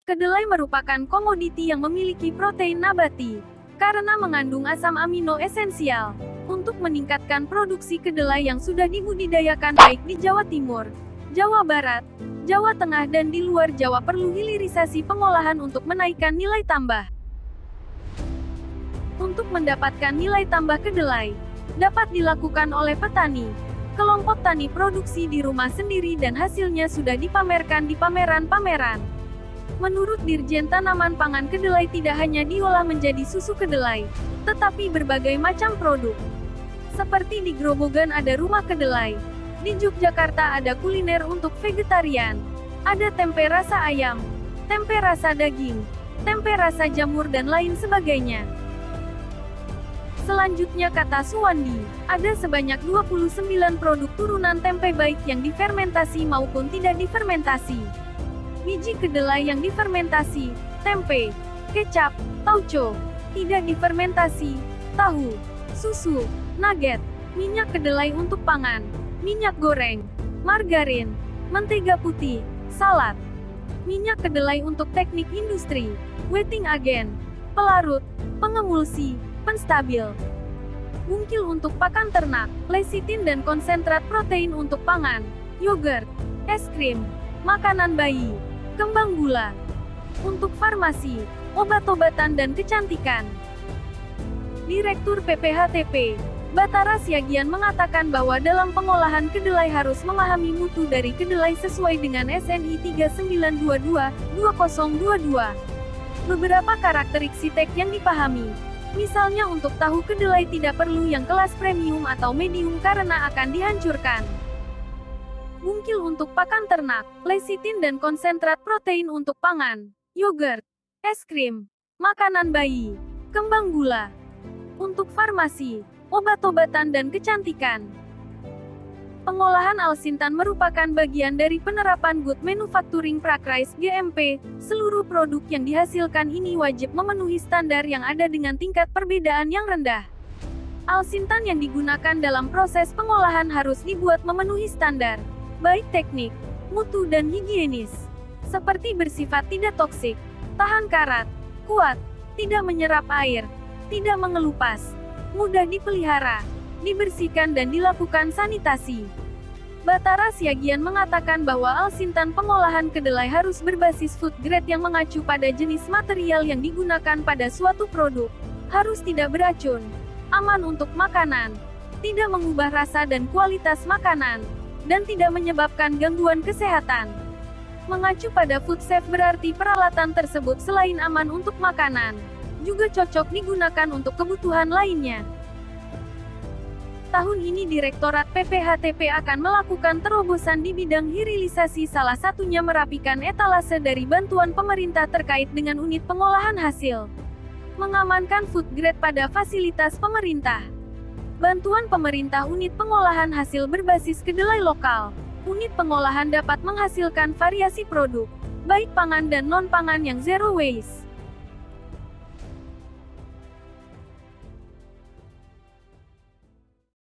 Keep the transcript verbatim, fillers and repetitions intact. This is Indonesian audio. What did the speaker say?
Kedelai merupakan komoditi yang memiliki protein nabati, karena mengandung asam amino esensial. Untuk meningkatkan produksi kedelai yang sudah dibudidayakan baik di Jawa Timur, Jawa Barat, Jawa Tengah dan di luar Jawa perlu hilirisasi pengolahan untuk menaikkan nilai tambah. Untuk mendapatkan nilai tambah kedelai, dapat dilakukan oleh petani, kelompok tani produksi di rumah sendiri dan hasilnya sudah dipamerkan di pameran-pameran. Menurut Dirjen Tanaman Pangan, kedelai tidak hanya diolah menjadi susu kedelai, tetapi berbagai macam produk. Seperti di Grobogan ada rumah kedelai, di Yogyakarta ada kuliner untuk vegetarian, ada tempe rasa ayam, tempe rasa daging, tempe rasa jamur dan lain sebagainya. Selanjutnya kata Suwandi, ada sebanyak dua puluh sembilan produk turunan tempe baik yang difermentasi maupun tidak difermentasi. Biji kedelai yang difermentasi, tempe, kecap, tauco, tidak difermentasi, tahu, susu, nugget, minyak kedelai untuk pangan, minyak goreng, margarin, mentega putih, salad, minyak kedelai untuk teknik industri, wetting agent, pelarut, pengemulsi, penstabil, bungkil untuk pakan ternak, lecitin dan konsentrat protein untuk pangan, yogurt, es krim, makanan bayi, kembang gula. Untuk farmasi, obat-obatan dan kecantikan. Direktur P P H T P, Bathara Siagian mengatakan bahwa dalam pengolahan kedelai harus memahami mutu dari kedelai sesuai dengan S N I tiga sembilan dua dua dua nol dua dua. Beberapa karakteristik yang dipahami. Misalnya untuk tahu kedelai tidak perlu yang kelas premium atau medium karena akan dihancurkan. Bungkil untuk pakan ternak, lecitin dan konsentrat protein untuk pangan, yogurt, es krim, makanan bayi, kembang gula. Untuk farmasi, obat-obatan dan kecantikan. Pengolahan alsintan merupakan bagian dari penerapan Good Manufacturing Practice G M P. Seluruh produk yang dihasilkan ini wajib memenuhi standar yang ada dengan tingkat perbedaan yang rendah. Alsintan yang digunakan dalam proses pengolahan harus dibuat memenuhi standar, baik teknik, mutu dan higienis, seperti bersifat tidak toksik, tahan karat, kuat, tidak menyerap air, tidak mengelupas, mudah dipelihara, dibersihkan dan dilakukan sanitasi. Bathara Siagian mengatakan bahwa alsintan pengolahan kedelai harus berbasis food grade yang mengacu pada jenis material yang digunakan pada suatu produk, harus tidak beracun, aman untuk makanan, tidak mengubah rasa dan kualitas makanan, dan tidak menyebabkan gangguan kesehatan. Mengacu pada food safe berarti peralatan tersebut selain aman untuk makanan, juga cocok digunakan untuk kebutuhan lainnya. Tahun ini Direktorat P P H T P akan melakukan terobosan di bidang hilirisasi, salah satunya merapikan etalase dari bantuan pemerintah terkait dengan unit pengolahan hasil. Mengamankan food grade pada fasilitas pemerintah. Bantuan pemerintah unit pengolahan hasil berbasis kedelai lokal. Unit pengolahan dapat menghasilkan variasi produk, baik pangan dan non-pangan yang zero waste.